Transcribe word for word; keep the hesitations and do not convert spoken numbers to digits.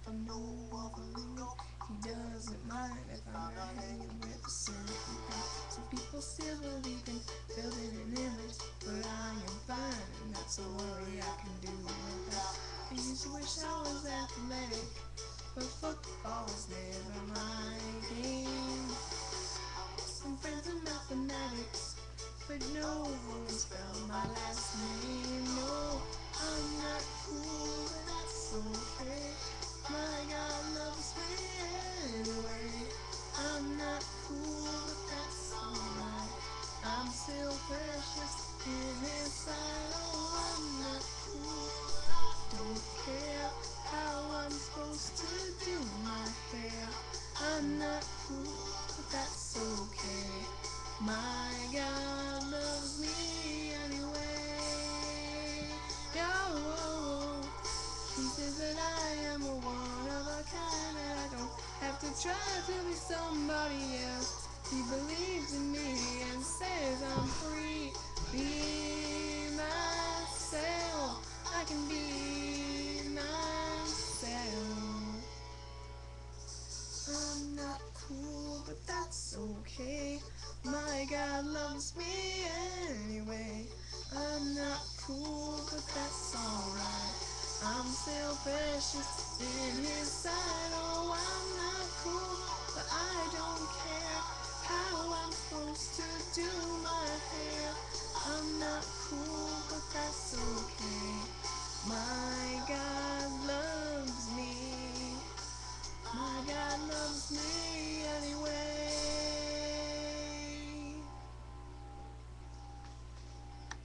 I know of a lingo. He doesn't mind if I'm not hanging with the circle. Some people still believe in building an image, but I am fine, and that's a worry I can do without. I used to wish I was athletic, but football was never my game. Some friends in mathematics, but no one spelled my last name. No, I'm not cool, but that's okay. My God loves me anyway. I'm not cool, but that's alright. I'm still precious in His sight. Oh, I'm not cool, don't care how I'm supposed to do my hair. I'm not cool, but that's okay. My God loves me anyway. Oh, He says that I am a one of a kind, and I don't have to try to be somebody else. He believes in me and says I'm free. Be myself. I can be myself. I'm not cool, but that's okay. My God loves me anyway. I'm not cool, but that's alright. I'm still precious in His sight. Oh, I'm not cool, but I don't care how I'm supposed to do my hair. I'm not cool.